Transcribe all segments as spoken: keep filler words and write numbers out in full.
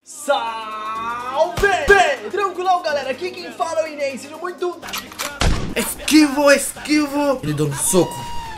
Salve! Bem, tranquilão, galera, aqui quem fala é o Inês, sejam muito... Esquivo, esquivo! Ele deu um soco.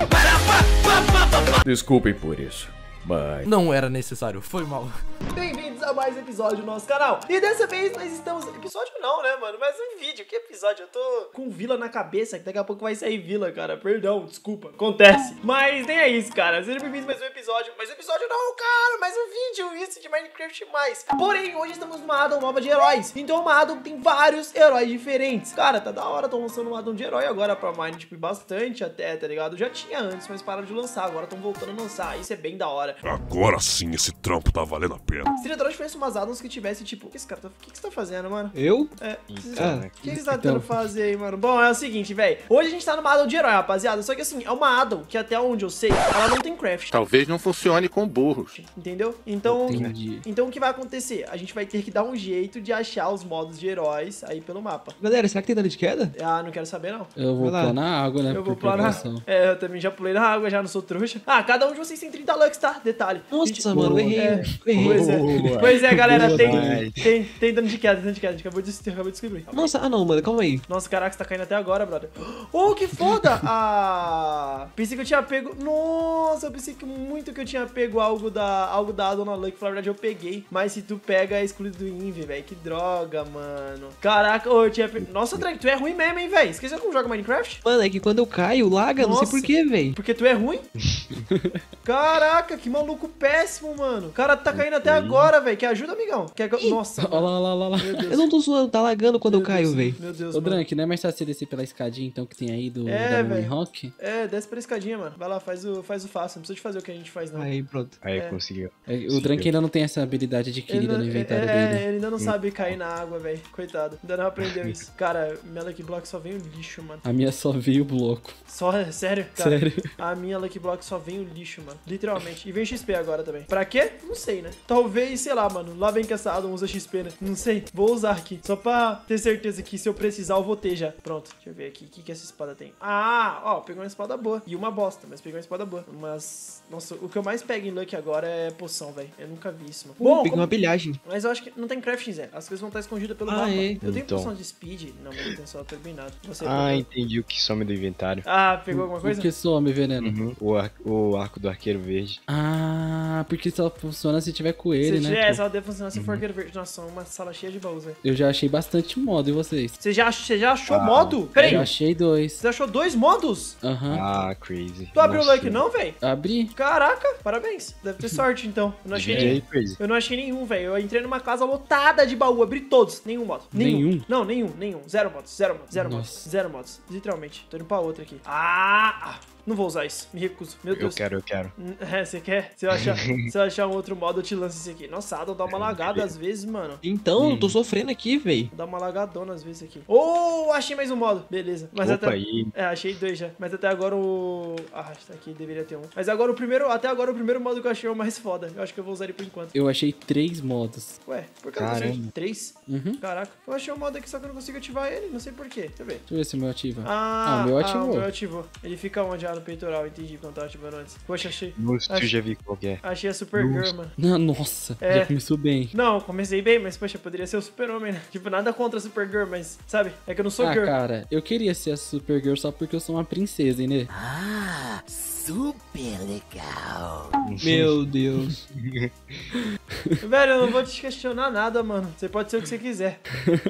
Desculpem por isso, mas... Não era necessário, foi mal. Bem-vindos a mais um episódio do nosso canal. E dessa vez nós estamos... Episódio não, né, mano? Mas um vídeo. Que episódio? Eu tô com vila na cabeça, que daqui a pouco vai sair vila, cara. Perdão, desculpa. Acontece. Mas nem é isso, cara. Sejam bem-vindos a mais um episódio. Mais um episódio não, cara. Mais um vídeo. Isso de Minecraft mais. Porém, hoje estamos numa addon nova de heróis. Então uma addon tem vários heróis diferentes. Cara, tá da hora. Tô lançando uma addon de herói agora pra Mine, tipo, bastante até, tá ligado? Já tinha antes, mas pararam de lançar. Agora estão voltando a lançar. Isso é bem da hora. Agora sim esse trampo tá valendo a pena. Seria da hora se tivesse umas addons que tivesse, tipo... O que esse cara tá... O que que você tá fazendo, mano? Eu? É, o que Ah, que você tá tentando fazer aí, mano? Bom, é o seguinte, velho. Hoje a gente tá numa addon de herói, rapaziada. Só que assim, é uma addon que até onde eu sei, ela não tem craft. Talvez não funcione com burros. Entendeu? Então, Entendi. então o que vai acontecer? A gente vai ter que dar um jeito de achar os modos de heróis aí pelo mapa. Galera, será que tem dano de queda? Ah, não quero saber, não. Eu vou Vai lá. planar água, né? Eu vou por planar. precaução. É, eu também já pulei na água, já não sou trouxa. Ah, cada um de vocês tem trinta lux, tá? Detalhe. Nossa, Gente, mano, eu errei. é, eu errei. Pois é, Boa. pois é, galera, Boa, tem, nice. tem, tem dano de queda, dano de queda. A gente acabou de, acabou de descobrir. Nossa, ah não, mano, calma aí. Nossa, caraca, você tá caindo até agora, brother. Oh, que foda! Ah, pensei que eu tinha pego... Nossa, eu pensei que muito que eu tinha pego algo da, algo da Dona Luck. Na verdade, eu peguei. Mas se tu pega, é excluído do Invi, velho. Que droga, mano. Caraca, oh, eu tinha pego... Nossa, Drake, tu é ruim mesmo, hein, velho? Esqueceu como joga Minecraft? Mano, é que quando eu caio, laga, não sei Nossa. porquê, velho. Porque tu é ruim? Caraca, que maluco péssimo, mano. O cara tá caindo até agora, velho. Quer ajuda, amigão? Quer... Nossa. Olha lá, olha lá, olha lá. Meu Deus. Eu não tô zoando, tá lagando quando Meu eu caio, Deus, velho. Meu Deus, Ô, mano. Drank, não é mais fácil você descer pela escadinha, então, que tem aí do É, da velho. Moonrock? É, desce pra escadinha, mano. Vai lá, faz o, faz o fácil. Não precisa de fazer o que a gente faz, não. Aí, pronto. Aí É. conseguiu. É, o Drank ainda não tem essa habilidade adquirida Ele no não- inventário é, dele. ele ainda não sabe cair na água, velho. Coitado. Ainda não aprendeu isso. Cara, minha Lucky Block só vem o lixo, mano. A minha só veio o bloco. Só, sério? Cara, Sério. a minha Lucky Block só vem o lixo, mano. Literalmente. E vem X P agora também. Pra quê? Não sei, né? Talvez, sei lá, mano. Lá vem que essa addon usa X P, né? Não sei. Vou usar aqui. Só pra ter certeza que se eu precisar, eu vou ter já. Pronto. Deixa eu ver aqui. O que, que essa espada tem? Ah, ó. Pegou uma espada boa. E uma bosta, mas pegou uma espada boa. Mas... Nossa, o que eu mais pego em Lucky agora é poção, velho. Eu nunca vi isso, mano. Pô, Bom, peguei como- uma pilhagem. mas eu acho que não tem crafting, Zé. As coisas vão estar escondidas pelo Ah, mapa. é? Eu tenho Então. poção de speed. Não, mas eu tenho só turbinado. Você Ah, pegou? entendi o que some do inventário. Ah, pegou alguma coisa? O que some, veneno? Uhum. O, ar- o arco do arqueiro verde. Ah, porque só funciona se tiver com ele, Se né? tiver, pô? só deve funcionar se for arqueiro verde. Nossa, uma sala cheia de baús, velho. Eu já achei bastante modo, e vocês? Você já, você já achou Ah, modo? Peraí, Eu achei dois. você achou dois modos? Aham. Ah, crazy. Tu abriu o Nossa. Lucky não, velho? Abri. Caraca, parabéns. Deve ter sorte, então. Eu não achei Divide nenhum. aí, crazy. Eu não achei nenhum, velho. Eu entrei numa casa lotada de baú, abri todos. Nenhum modo. Nenhum? Não, nenhum, nenhum. Zero modos, zero modos, zero modos. Nossa. Zero modos. Literalmente. Tô indo pra outra aqui. Ah! ah, Não vou usar isso. Me recuso. Meu Eu Deus. quero, eu quero. É, você quer? Se eu, achar, se eu achar um outro modo, eu te lanço esse aqui. Nossa, a Addon dá uma lagada às vezes, mano. Então, eu tô sofrendo aqui, velho. Dá uma lagadona às vezes aqui. Oh, achei mais um modo. Beleza. Mas Opa, até... aí. É, achei dois já. Mas até agora o... Ah, tá aqui, deveria ter um. Mas agora o primeiro... Até agora o primeiro modo que eu achei é o mais foda. Eu acho que eu vou usar ele por enquanto. Eu achei três modos. Ué, por que eu não consigo? Caramba. Três? Uhum. Caraca. Eu achei um modo aqui, só que eu não consigo ativar ele. Não sei por quê. Deixa eu ver. Deixa eu ver se o meu ativa. Ah, Ah, o meu Ah, ativou. o meu ativou. Ele fica onde? Ah, no peitoral. Entendi quando tava ativando antes. Poxa, achei... Nossa, Acho- tu já vi qual que é. Achei a Supergirl, Nossa. mano. Ah, nossa, É. já começou bem. Não, comecei bem, mas poxa, poderia ser o Super-Homem, né? Tipo, nada contra a Supergirl, mas, sabe? É que eu não sou Ah, girl. cara, eu queria ser a Supergirl só porque eu sou uma princesa, hein, né? Ah, super legal. Meu Deus. Velho, eu não vou te questionar nada, mano. Você pode ser o que você quiser.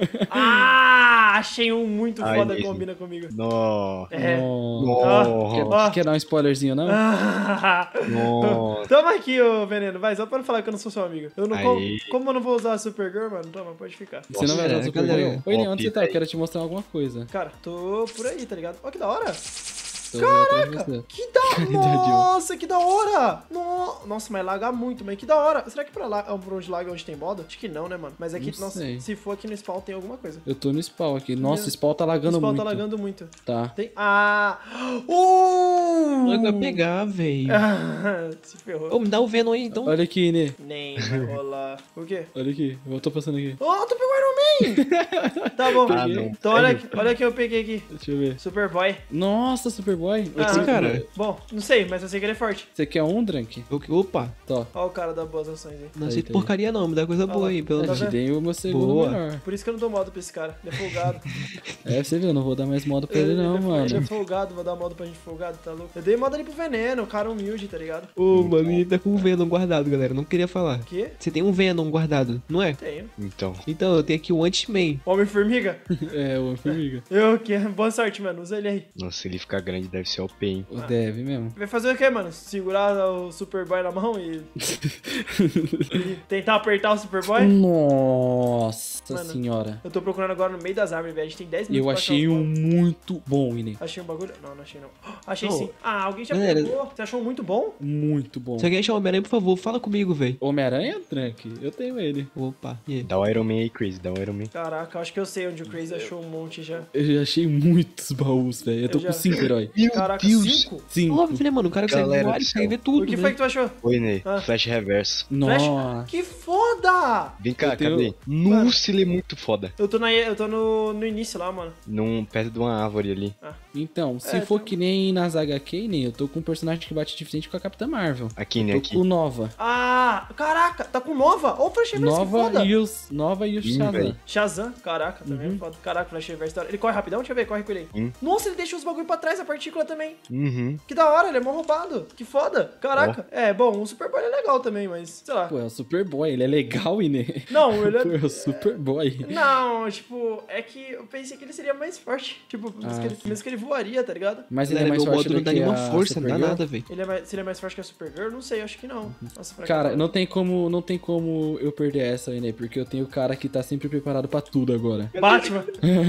Ah, achei um muito Ai, foda que mesmo. combina comigo. Nó. É. Nossa. Quer, Nó. Ah. quer dar um spoilerzinho, não? Ah. Nó. Toma aqui, ô veneno. Vai, só pra não falar que eu não sou seu amigo. Eu não como, Aí. como eu não vou usar a Supergirl, mano? Toma, pode ficar. Você não vai Nossa, usar a Supergirl? galera. Oi, Ney, onde você tá? Eu Aí. quero te mostrar alguma coisa. Cara, tô por aí, tá ligado? Ó, que da hora. Tô atrás de você. Que da... Caridade, Nossa, que da hora. No... Nossa, mas laga muito, mas que da hora. Será que pra, lá... pra onde laga é onde tem moda? Acho que não, né, mano? Mas aqui, Não nossa, sei. se for aqui no spawn tem alguma coisa. Eu tô no spawn aqui. Nossa, Meu- o spawn tá O lagando spawn muito. tá lagando muito. Tá. Tem... Ah! Uh! Eu vou pegar, velho. Ah, se ferrou. Ô, me dá o Venom aí, então. Olha aqui, Nê. Nem vai rolar. O quê? Olha aqui. Eu tô passando aqui. Oh, tu pegou o Iron Tá bom. Ah, não. Então olha aqui, olha quem eu peguei aqui. Deixa eu ver. Superboy. Nossa, Superboy. Ah, Esse cara. Bom, não sei, mas eu sei que ele é forte. Você quer um, Drunk? Opa, Tô. Olha o cara da boas ações aí. não Aí, aceito tá aí. porcaria não, me dá coisa boa lá. aí, pelo Tá Eu menos. te vendo? dei o meu segundo Boa. melhor. Por isso que eu não dou modo pra esse cara. Ele é folgado. É, você viu, eu não vou dar mais modo pra ele não, é, mano. Ele é folgado, vou dar modo pra gente folgado, tá louco? Eu dei modo ali pro veneno, o cara humilde, tá ligado? Ô, mano, ele tá com um Venom guardado, galera. Não queria falar. O quê? Você tem um Venom guardado, não é? Tenho. Então, Então, eu tenho aqui o Ant-Man. Homem-Formiga? É, o Formiga. Eu que. Boa sorte, mano. Usa ele aí. nossa, se ele ficar grande deve ser O P, hein? O deve mesmo. Vai fazer o quê, mano? Segurar o Superboy na mão e. e tentar apertar o Superboy? Nossa Mano. senhora. Eu tô procurando agora no meio das árvores, velho. A gente tem dez minutos Eu pra achar achei os um bagulho. muito bom, Ine. Achei um bagulho? Não, não achei não. Achei Não. sim. Ah, alguém já Galera- pegou. Você achou muito bom? Muito bom. Se alguém achar o Homem-Aranha, por favor, fala comigo, velho. Homem-Aranha, Drunk? Eu tenho ele. Opa, e aí? Dá o Iron Man aí, Chris, dá o Iron Man. Caraca, eu acho que eu sei onde o Crazy achou um monte já. Eu já achei muitos baús, velho. Eu tô Eu já- com cinco herói. Meu Caraca, Deus! cinco? Cinco. Óbvio, né, mano? O cara consegue Galera voar, do ele céu. consegue ver tudo, O que né? foi que tu achou? Oi, Ney. Ah. Flash Reverso. Flash? Nossa. Que foda! Vem cá, Eu tenho- cadê? Nossa, ele é muito foda. Eu tô, na, eu tô no, no início lá, mano. Num, perto de uma árvore ali. Então, se É, for tá- que nem nas H Q, nem eu tô com um personagem que bate de frente com a Capitã Marvel. Aqui, Eu né? tô Aqui. com o Nova. Ah, caraca, tá com Nova? Ó o Flash Reverse, que Nova foda. e os Nova e o Ih, Shazam. velho. Shazam, caraca, também Uhum. é foda. Caraca, o Flash Reverse da hora. Ele corre rapidão? Deixa eu ver, corre com ele aí. Hum. Nossa, ele deixa os bagulho pra trás, a partícula também. Uhum. Que da hora, ele é mó roubado. Que foda. Caraca. É, bom, o Superboy é legal também, mas, sei lá. Pô, é o Superboy, ele é legal, Ine. Não, ele Pô, é... é o Superboy. Não, tipo, é que eu pensei que ele seria mais forte. Tipo, mesmo, Ah, que, ele, mesmo que ele voaria, tá ligado? Mas ele é Galera, mais meu forte modo do não dá que nenhuma a força, não dá Supergirl? nada, velho. Ele é mais, se ele é mais forte que a Supergirl? Não sei, acho que não. Nossa, pra Cara, cá. não tem como, não tem como eu perder essa, Ine, porque eu tenho o cara que tá sempre preparado pra tudo agora. Batman.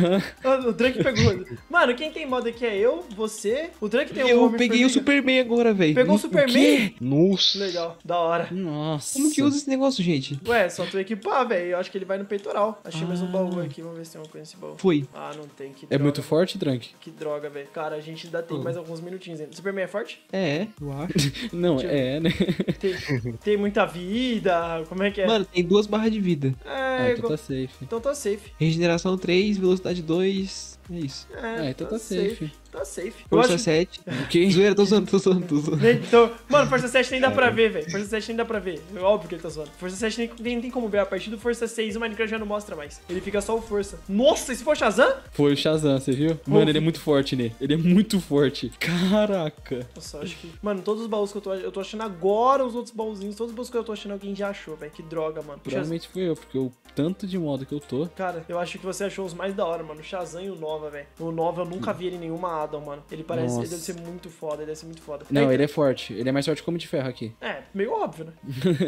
o Drake pegou. Mano, quem tem modo aqui é eu, você. O Drake tem o Eu Homem peguei o Formiga. Superman agora, velho. Pegou o O Superman? quê? Nossa. Legal, da hora. Nossa. Como que usa esse negócio, gente? Ué, só tu equipar, velho. Eu acho que ele vai no peitoral. Achei mais um Ah. baú aqui. Vamos ver se tem uma coisa nesse baú. Foi. Ah, não tem. Que É droga. muito forte, Drunk? Que droga, velho. Cara, a gente ainda tem Hum. mais alguns minutinhos ainda. Superman é forte? É, eu acho. Não, Deixa eu é, né? Tem, tem muita vida. Como é que é? Mano, tem duas barras de vida. é, Ah, então igual- tá safe. então tá safe. Regeneração três, velocidade dois. É isso. É, Ah, então tá safe. Tá safe. Eu Força acho... sete. O quê? Zoeira, tô zoando, tô zoando, tô zoando. Então, mano, Força sete nem dá pra ver, velho. Força sete nem dá pra ver. É óbvio que ele tá zoando. Força sete nem, nem tem como ver. A partir do Força seis, o Minecraft já não mostra mais. Ele fica só o Força. Nossa, esse foi o Shazam? Foi o Shazam, você viu? Mano, ele é muito forte, né? Ele é muito forte. Caraca. Nossa, eu acho que... Mano, todos os baús que eu tô, eu tô achando agora, os outros baúzinhos, todos os baús que eu tô achando, alguém já achou, velho. Que droga, mano. Shazam. Provavelmente fui eu, porque o tanto de modo que eu tô. Cara, eu acho que você achou os mais da hora, mano. O Shazam e o Nova, velho. O Nova eu nunca vi ele em nenhuma Adam, mano. Ele parece... Nossa. Ele deve ser muito foda, ele deve ser muito foda. Não, Aí- ele é forte. Ele é mais forte como de ferro aqui. É, meio óbvio, né?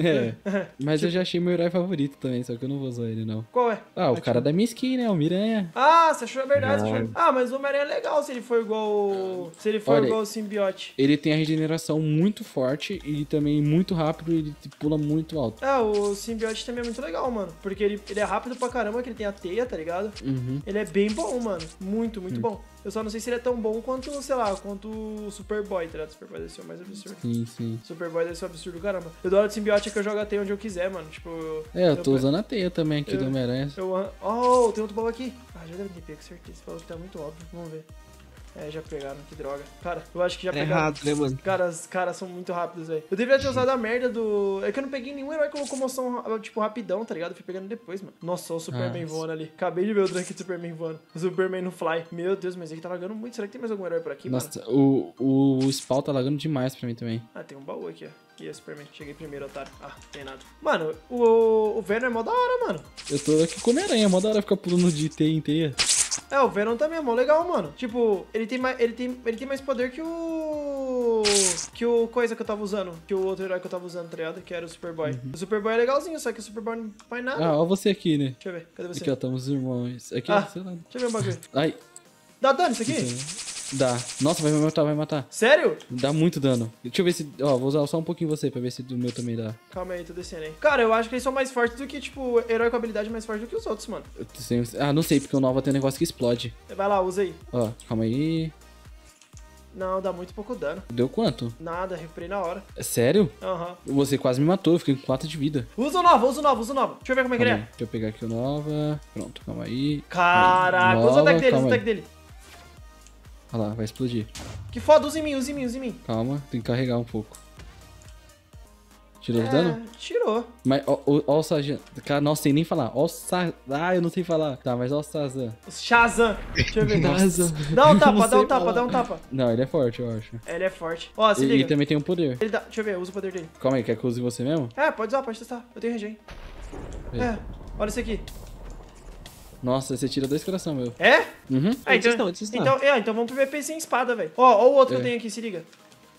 É. Mas eu já achei meu herói favorito também, só que eu não vou usar ele, não. Qual é? Ah, o Aqui, cara ó. da minha skin, né? O Miranha. Ah, você achou a verdade. Não. Você achou... Ah, mas o Homem-Aranha é legal se ele for igual o... Se ele for Olha, igual o Simbiote. Ele tem a regeneração muito forte e também muito rápido e ele pula muito alto. Ah, o Simbiote também é muito legal, mano. Porque ele, ele é rápido pra caramba, que ele tem a teia, tá ligado? Uhum. Ele é bem bom, mano. Muito, muito bom. Eu só não sei se ele é tão bom quanto, sei lá, quanto o Superboy, tá ligado? O Superboy deve ser o mais absurdo. Sim, sim. Superboy deve ser um absurdo, caramba. Eu dou hora de simbiote que eu jogo a teia onde eu quiser, mano. Tipo... É, eu tô eu- usando a teia também aqui eu- do Homem-Aranha. Eu... Oh, tem outro baú aqui. Ah, já deve ter pego, certeza. Esse baú aqui tá muito óbvio. Vamos ver. É, já pegaram, que droga. Cara, eu acho que já Tá pegaram. errado, né, mano? Cara, os caras são muito rápidos, velho. Eu deveria ter usado a merda do... É que eu não peguei nenhum herói com locomoção, tipo, rapidão, tá ligado? Eu fui pegando depois, mano. Nossa, olha o Superman Ah. voando ali. Acabei de ver o Drake de Superman voando. O Superman no Fly. Meu Deus, mas ele tá lagando muito. Será que tem mais algum herói por aqui, mano? Nossa, o, o spawn tá lagando demais pra mim também. Ah, tem um baú aqui, ó. E é Superman. Cheguei primeiro, otário. Ah, tem nada. Mano, o, o Venom é mó da hora, mano. Eu tô aqui com o Homem-Aranha, mó da hora ficar pulando de teia em teia. É, o Venom também é mó legal, mano. Tipo, ele tem mais, ele tem, ele tem mais poder que o... Que o coisa que eu tava usando. Que o outro herói que eu tava usando, tá ligado? Que era o Superboy. O Superboy é legalzinho, só que o Superboy não faz nada. Ah, ó você aqui, né? Deixa eu ver. Cadê você? Aqui, ó, estamos irmãos. Aqui, Ah. sei lá. Deixa eu ver um bagulho. Ai, Dá dano isso aqui? dá. Nossa, vai me matar, vai matar. Sério? Dá muito dano. Deixa eu ver se... Ó, vou usar só um pouquinho você pra ver se do meu também dá. Calma aí, tô descendo aí. Cara, eu acho que eles são mais fortes do que, tipo, herói com habilidade mais forte do que os outros, mano. Eu tenho- Ah, não sei, porque o Nova tem um negócio que explode. Vai lá, usa aí. Ó, calma aí. Não, dá muito pouco dano. Deu quanto? Nada, recuperei na hora. É sério? Aham. Você quase me matou, eu fiquei com quatro de vida. Usa o nova, usa o nova, usa o nova. Deixa eu ver como é que ele Calma é. aí, deixa eu pegar aqui o nova. Pronto, calma aí. Caraca, usa o Nova, ataque dele, usa o calma ataque aí. dele. Olha lá, vai explodir. Que foda, usa em mim, usa em mim, usa em mim. Calma, tem que carregar um pouco. Tirou o É, dano? tirou. Mas, ó, ó, ó o Sajan. Cara, não sei nem falar. Ó o Sa... Ah, eu não sei falar. Tá, mas ó o Sazan. O Shazam. Deixa eu ver. Nossa. Dá um tapa, Não dá sei um tapa, falar. dá um tapa. Não, ele é forte, eu acho. Ele é forte. Ó, se E, e liga. também tem um poder. Ele dá... Deixa eu ver, usa o poder dele. Calma aí, quer que eu use você mesmo? É, pode usar, pode testar. Eu tenho regen. É. É, olha isso aqui. Nossa, você tira dois coração, meu. É? Uhum. Ah, Onde vocês então, estão? Onde vocês estão? então, é, então vamos pro V P sem espada, velho. Ó, ó o outro que É. eu tenho aqui, se liga.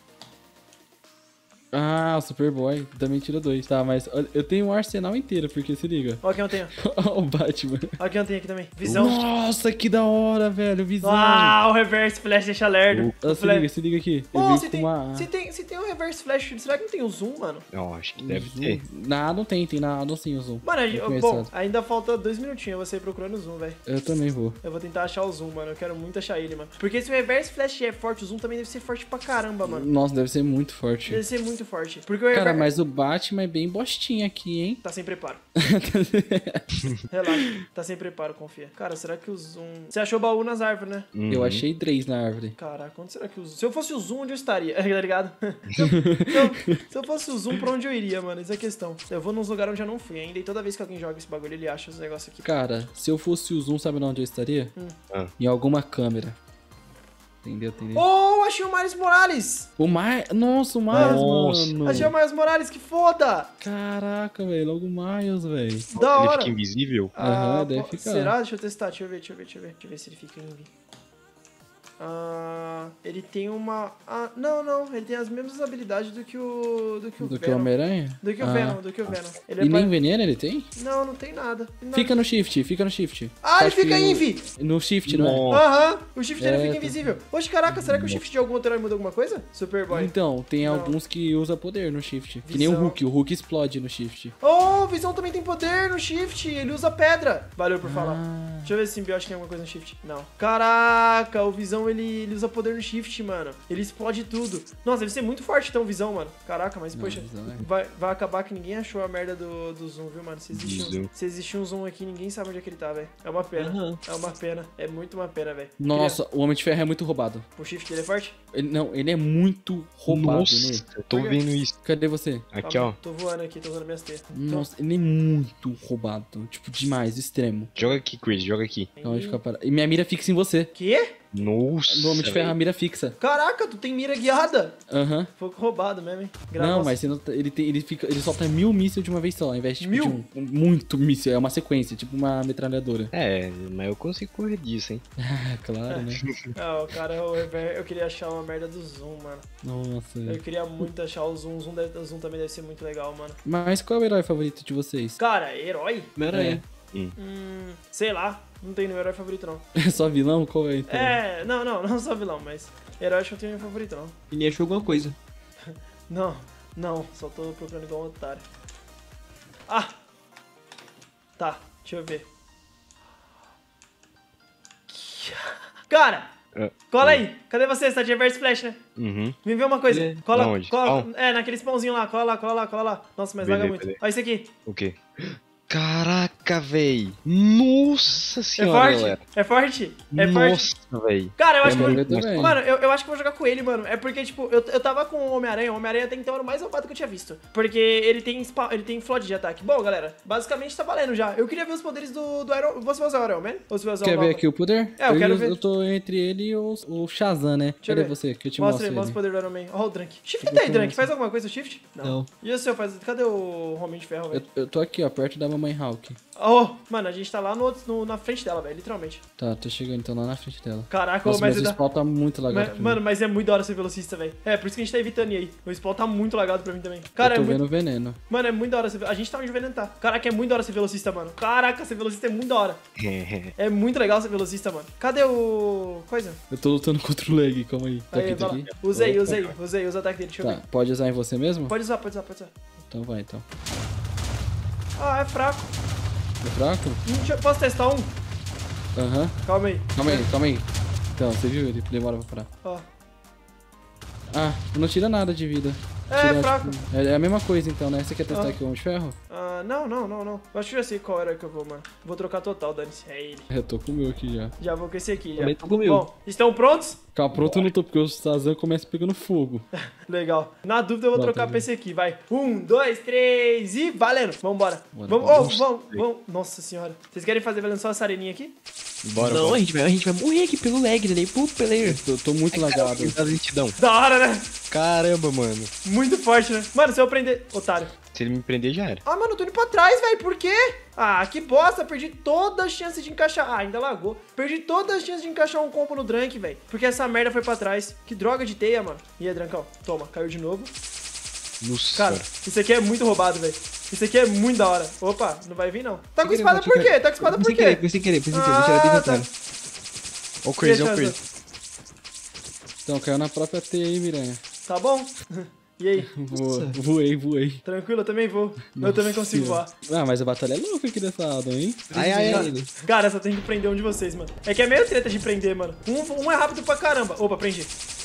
Ah, o Superboy também tira dois. Tá, mas olha, eu tenho um arsenal inteiro, porque se liga. Ó quem eu tenho. Ó o Batman. Ó quem eu tenho aqui também. Visão. Nossa, que da hora, velho. Visão. Ah, o reverse flash deixa lerdo. Ah, O se flash- liga, se liga aqui. Ele Ô, veio se com tem, uma... se, tem, se tem um reverse flash, será que não tem o zoom, mano? Não, acho que deve zoom. ter. Não, não tem, tem nada sim o zoom. Mano, Vou eu- começar. bom, ainda falta dois minutinhos, eu vou sair procurando o zoom, velho. Eu também vou. Eu vou tentar achar o zoom, mano. Eu quero muito achar ele, mano. Porque se o reverse flash é forte, o zoom também deve ser forte pra caramba, mano. Nossa, deve ser muito forte. Deve ser muito forte. Porque o Cara, reverse... mas o Batman é bem bostinho aqui, hein? Tá sem preparo. Relaxa, tá sem preparo, confia. Cara, será que o zoom... Você achou baú nas árvores, né? Uhum. Eu achei três na árvore. Caraca, onde será que o zoom... Se eu fosse o zoom, onde eu estaria? Tá ligado? se, eu, se eu- se eu fosse o zoom, pra onde eu iria, mano? Essa é a questão. Eu vou nos lugares onde eu não fui ainda. E toda vez que alguém joga esse bagulho, ele acha os negócios aqui. Cara, se eu fosse o zoom, sabe onde eu estaria? Hum. Ah. Em alguma câmera. Entendeu? Entendeu? Oh, achei o Miles Morales! O Miles... Nossa, o Miles, Nossa. mano. Achei o Miles Morales, que foda! Caraca, velho. Logo o Miles, velho. Da Ele hora! fica invisível? Aham, deve pô, ficar. Será? Deixa eu testar, deixa eu ver, deixa eu ver, deixa eu ver. Deixa eu ver se ele fica invi. Ah, ele tem uma... Ah, não, não, ele tem as mesmas habilidades do que o... Do que o Do que o Venom. Homem-Aranha? Do que o Ah. Venom, do que o Venom. Ele é E nem pa- veneno ele tem? Não, não tem nada. Não- Fica no shift, fica no shift. Ah, ele Acho que fica o- invi! No shift, não é? Nossa. Aham, o shift dele É, fica tá- invisível. Oxe, caraca, será que o shift de algum outro herói muda alguma coisa? Superboy. Então, tem Não. alguns que usa poder no shift. Que nem o Visão. Hulk, o Hulk explode no shift. Oh, o Visão também tem poder no shift, ele usa pedra. Valeu por falar. Ah. Deixa eu ver se o Symbiote tem alguma coisa no shift. Não. Caraca, o Visão, ele, ele usa poder no shift, mano. Ele explode tudo. Nossa, deve ser muito forte então o Visão, mano. Caraca, mas Não, poxa, Visão é- vai, vai acabar que ninguém achou a merda do, do Zoom, viu, mano? Se existe, um, Zoom. se existe um Zoom aqui, ninguém sabe onde é que ele tá, velho. É uma pena. Aham. É uma pena. É muito uma pena, velho. Nossa, o Homem de Ferro é muito roubado. Queria- O shift dele é forte? Ele, não, ele é muito roubado, Nossa, né? eu tô vendo isso. Cadê você? Aqui, Calma, ó. Tô voando aqui, tô usando minhas teias. Nossa, ele é muito roubado. Tipo, demais, extremo. Joga aqui, Chris, joga aqui. Então, fica parado. E minha mira fixa em você. Quê? Nossa. No Homem de Ferro, a mira fixa. Caraca, tu tem mira guiada. Aham. Foi roubado mesmo, hein? Não, mas você não tá- ele, tem, ele, fica, ele solta mil mísseis de uma vez só, ao invés de, tipo, Mil? de um, um- muito míssil. É uma sequência, tipo uma metralhadora. É, mas eu consigo correr disso, hein? É, claro, né? Ah, o cara, o rever- eu queria achar uma merda do Zoom, mano. Nossa. Eu queria muito achar o Zoom. O Zoom, deve- o Zoom também deve ser muito legal, mano. Mas qual é o herói favorito de vocês? Cara, herói? Homem-Aranha. Hum, sei lá. Não tem nenhum herói favorito, não. É só vilão? Qual é, então? É, não, não, não só vilão, mas herói acho que eu tenho nenhum favorito, não. Ele achou alguma coisa. Não, não, só tô procurando igual um otário. Ah! Tá, deixa eu ver. Cara! Ah, Cola aí! Cadê você? Você tá de reverse flash, né? Uhum. Me vê uma coisa. É. Cola, Aonde? cola. Aonde? É, naquele spawnzinho lá. Cola lá, cola lá, cola lá. Nossa, mas Beleza, laga muito. beleza. Olha isso aqui. O quê? Caraca, véi. Nossa É senhora, forte? galera. É forte? É forte? Nossa, véi. Cara, eu acho É que eu muito vou... também. Mano, eu, eu acho que eu vou jogar com ele, mano. É porque, tipo, eu, eu tava com o Homem-Aranha. O Homem-Aranha até então era o mais roubado que eu tinha visto. Porque ele tem, spa... ele tem flood de ataque. Bom, galera, basicamente tá valendo já. Eu queria ver os poderes do, do Iron... Você vai usar o Iron Man? Ou você vai usar Quer o ver Nova? aqui o poder? É, eu quero ver. Eu tô entre ele e o, o Shazam, né? Deixa eu Cadê ver. você? Que eu te Mostra aí, mostro mostra o ele. poder do Iron Man. Ó o Drunk. Shift Eu tá aí, tô Drunk. mostrando. Faz alguma coisa o Shift? Não. E o seu? Faz... Cadê o Homem de Ferro, velho? Eu, eu tô aqui, ó, perto da Mamãe Hulk. Oh, mano, a gente tá lá no, outro- no- na frente dela, velho. Literalmente. Tá, tô chegando então lá na frente dela. Caraca, Nossa, mas... mas o dá- spawn tá muito lagado Mas- pra mim. mano, mas é muito da hora ser velocista, velho. É, por isso que a gente tá evitando ir aí. O spawn tá muito lagado pra mim também. Cara, eu tô é muito... vendo veneno. Mano, é muito da hora ser... A gente tá onde o Venom tá. Caraca, é muito da hora ser velocista, mano. Caraca, ser velocista é muito da hora. É muito legal ser velocista, mano. Cadê o... Coisa? Eu tô lutando contra o leg, calma aí. Tá Aí, aqui, tá vai lá. aqui. Usa aí, Opa. usa aí. Usa aí, usa o ataque dele. Deixa eu Tá, ver. pode usar em você mesmo? Pode usar, pode usar, pode usar. Então vai, então. Ah, é fraco. É fraco? Hum, deixa eu- Posso testar um? Aham. Calma aí. Calma aí, calma aí. Então, você viu? Ele demora pra parar. Ó. Ah, não tira nada de vida. É, Tira, fraco. tipo, é, é a mesma coisa então, né? Você quer testar Ah. aqui o Homem de Ferro? Ah, não, não, não, não. Eu acho que eu já sei qual era que eu vou, mano. Vou trocar total, dane-se. É ele. Eu tô com o meu aqui já. Já vou com esse aqui, já. Também tô com o meu. Bom, estão prontos? Calma, pronto eu não tô, porque o Shazam começa pegando fogo. Legal. Na dúvida eu vou Bota, trocar né? pra esse aqui, vai. Um, dois, três e valendo. Vambora. Bora, Vamos, bora. oh, vamos, vamos. Nossa senhora. Vocês querem fazer valendo só essa areninha aqui? Bora, Não, a bora. gente, vai, a gente vai morrer aqui pelo lag, né? Pro player. Tô, tô muito lagado. Da lentidão. Da hora, né? Caramba, mano. Muito forte, né? Mano, se eu prender... Otário. Se ele me prender, já era. Ah, mano, eu tô indo pra trás, velho. Por quê? Ah, que bosta. Perdi toda a chance de encaixar... Ah, ainda lagou. Perdi toda a chance de encaixar um combo no Drunk, velho. Porque essa merda foi pra trás. Que droga de teia, mano. E aí, Drancão? Toma, caiu de novo. Nossa. Cara, isso aqui é muito roubado, velho. Isso aqui é muito da hora. Opa, não vai vir, não. Tá com Sem espada querer, por quê? Tá com espada Foi por sem querer, quê? foi sem querer, foi sem querer. Ah, Deixa ela tá. inventário. Ó o Crazy, ó o Deixa eu- Crazy. Então, caiu na própria teia aí, Miranha. Tá bom? E aí? Voa, voei, voei. Tranquilo, eu também vou. Eu também consigo voar. Ah, mas a batalha é louca aqui dessa Adam, hein? Ai, ai, ai. Ele. Cara, só tem que prender um de vocês, mano. É que é meio treta de prender, mano. Um, um é rápido pra caramba. Opa, prendi.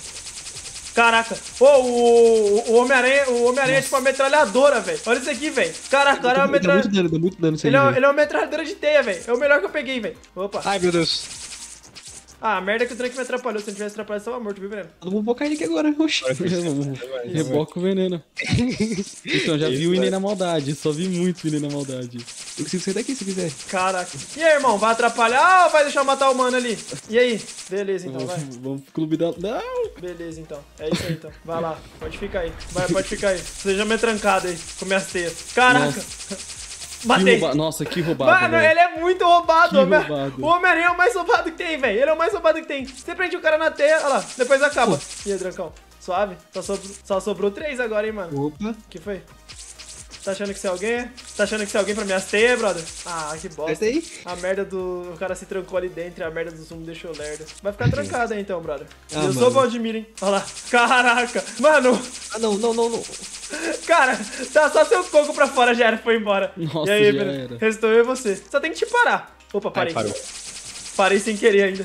Caraca. Ô, o, o Homem-Aranha o Homem-Aranha é tipo uma metralhadora, velho. Olha isso aqui, velho. Caraca, o cara é uma Dá metralhadora. muito dano, dá muito dano isso aí, Ele é, velho. ele é uma metralhadora de teia, velho. É o melhor que eu peguei, velho. Opa. Ai, meu Deus. Ah, a merda é que o Drake me atrapalhou. Se não tivesse atrapalhado, eu tava morto, viu, Breno? Eu não vou focar ele aqui agora, oxi. Reboca o veneno. Então, já vi o Ine na maldade. Só vi muito o Ine na maldade. Eu consigo sair daqui se quiser. Caraca. E aí, irmão? Vai atrapalhar ou vai deixar eu matar o mano ali? E aí? Beleza, então, vai. Vamos, vamos pro clube da... Não! Beleza, então. É isso aí, então. Vai lá. Pode ficar aí. Vai, pode ficar aí. Seja meio trancado aí com minhas teias. Caraca. Que Matei. rouba... Nossa, que roubado, Mano, velho. ele é muito roubado. Que o Homem- roubado. O Homem-Aranha é o mais roubado que tem, velho. Ele é o mais roubado que tem. Você prende o cara na teia, olha lá. Depois acaba. E aí, Drancão? Suave? Só sobrou, só sobrou três agora, hein, mano. Opa. O que foi? Tá achando que você é alguém? Tá achando que você é alguém pra minhas teias, brother? Ah, que bosta. Essa aí. A merda do... O cara se trancou ali dentro e a merda do Zoom deixou lerda. Vai ficar trancado aí, então, brother. Ah, eu sou mano. Valdemir, hein? Olha lá. Caraca. Mano, Ah, não, não, não, não. cara, tá só seu coco pra fora, já era, foi embora. Nossa, e aí, já Breno? era. Restou eu e você. Só tem que te parar. Opa, parei. Ai, parou. Parei sem querer ainda.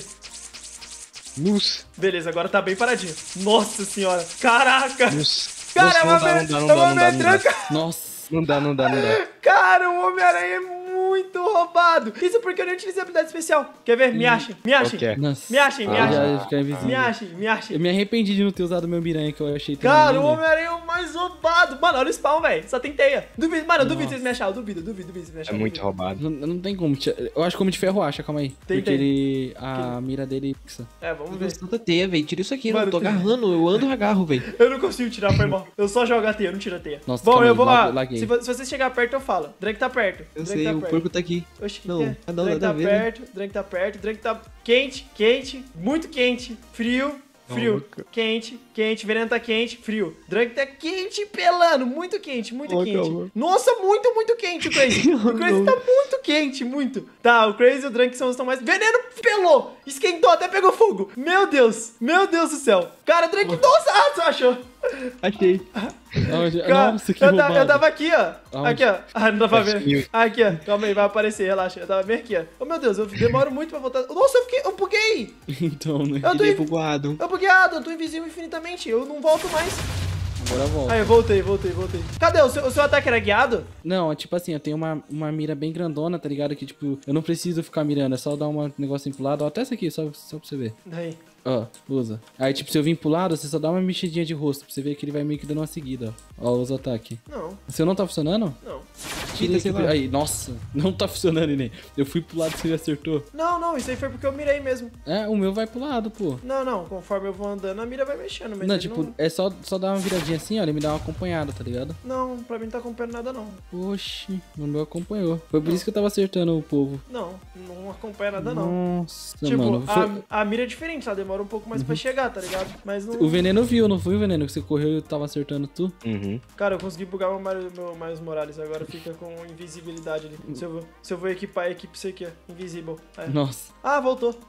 Nossa. Beleza, agora tá bem paradinho. Nossa senhora. Caraca. Nossa. Cara, é Nossa, uma não dá, não me- dá, é uma não dá, não dá, não dá. metranca. Nossa. Não dá, não dá, não dá. Cara, o Homem-Aranha é muito roubado. Isso porque eu nem utilizei a habilidade especial. Quer ver? Me achem, me achem. Qual que é? Nossa. Me achem, me Ah, achem. já ia ficar invisível. Me achem, me Eu achem. me arrependi de não ter usado meu Miranha, que eu achei tão Cara, o lindo. Homem-Aranha é o mais roubado. Mano, olha o spawn, velho. Só tem teia. Duvido, mano, eu duvido vocês me acharem. Eu duvido, duvido, duvido vocês me É acharem. muito duvido. roubado. Não, não tem como. te- Eu acho que o Homem de Ferro acha, calma aí. Tem, Porque tem. ele... A mira dele fixa. É, vamos Eu ver. gosto tanta teia, velho. Tira isso aqui, eu Mano, não tô tem- agarrando. Eu ando e agarro, velho. Eu não consigo tirar, foi mal. Eu só jogo a teia, eu não tiro a teia. Nossa, Bom, calma eu aí, vou lá. lag- laguei. Se, vo- se você chegar perto, eu falo. Drake tá perto. Eu Drake sei, tá o perto. porco tá aqui. Oxi, que Não, que é? ah, não, Drake nada tá a ver, né? perto, Drake tá perto, Drake tá quente, quente, muito quente, frio, frio, quente, quente, veneno tá quente, frio. Drake tá quente, pelando, muito quente, muito Oh, quente. calma. Nossa, muito, muito quente o Crazy. O Crazy Não. tá muito quente, muito. Tá, o Crazy e o Drake são os que estão mais... Veneno pelou, esquentou, até pegou fogo. Meu Deus, meu Deus do céu. Cara, o Drake, nossa, ah, você achou? Achei. Onde- Cara, Nossa, que eu, roubado. ta- eu tava aqui, ó. Aonde? Aqui, ó. Ah, não dá pra ver. Sumiu. Aqui, ó. Calma aí, vai aparecer, relaxa. Eu tava bem aqui, ó. Oh, meu Deus, eu demoro muito pra voltar. Nossa, eu fiquei. Eu buguei! Então, né? Eu tô, Ele é in- buguado. eu bugueado, eu tô invisível infinitamente. Eu não volto mais. Agora volta. Aí, eu voltei, voltei, voltei. Cadê? O seu, o seu ataque era guiado? Não, é tipo assim, eu tenho uma, uma mira bem grandona, tá ligado? Que tipo, eu não preciso ficar mirando, é só dar um negocinho pro lado. Ó, até essa aqui, só, só pra você ver. Daí. Ó, usa. Aí, tipo, se eu vim pro lado, você só dá uma mexidinha de rosto pra você ver que ele vai meio que dando uma seguida, ó. Ó, usa o ataque. Não, O seu não tá funcionando? não. Tira sei aqui. lá. Aí, nossa, não tá funcionando, nem. Eu fui pro lado e você acertou. Não, não, isso aí foi porque eu mirei mesmo. É, o meu vai pro lado, pô. Não, não, conforme eu vou andando, a mira vai mexendo. Mas Não, ele tipo, não... é só, só dar uma viradinha assim, ó, ele me dá uma acompanhada, tá ligado? Não, pra mim não tá acompanhando nada, não. Oxi, o meu acompanhou. Foi por isso que eu tava acertando o povo. Não, não acompanha nada, não. Nossa, Tipo, mano. Foi... a, a mira é diferente, ela demora um pouco mais pra chegar, tá ligado? Mas não... O Veneno viu, não foi o Veneno que você correu e eu tava acertando tu? Uhum. Cara, eu consegui bugar meu Miles, meu Miles Morales, agora fica com invisibilidade ali. Se eu, vou- se eu vou equipar a equipe, isso aqui, ó. Invisível. É. Nossa. Ah, voltou. Ah, é.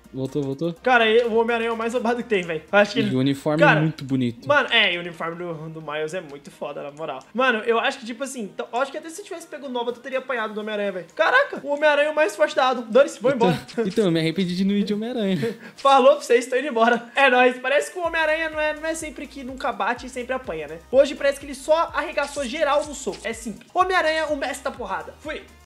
Voltou, voltou. Cara, e- o Homem-Aranha é o mais roubado que tem, velho. Acho que E ele... o uniforme Cara, é muito bonito. Mano, é, e o uniforme do, do Miles é muito foda, na moral. Mano, eu acho que, tipo assim, então, eu acho que até se eu tivesse pego Nova, tu teria apanhado do Homem-Aranha, velho. Caraca, o Homem-Aranha é o mais forte dado. Dane-se, vou embora. Então, eu me arrependi de não ir de Homem-Aranha. Falou pra vocês, tô indo embora. É nóis. Parece que o Homem-Aranha não é, não é sempre que nunca bate e sempre apanha, né? Hoje parece que ele só arregaçou geral no soco. É simples. Homem-Aranha, o mestre da porrada. Fui.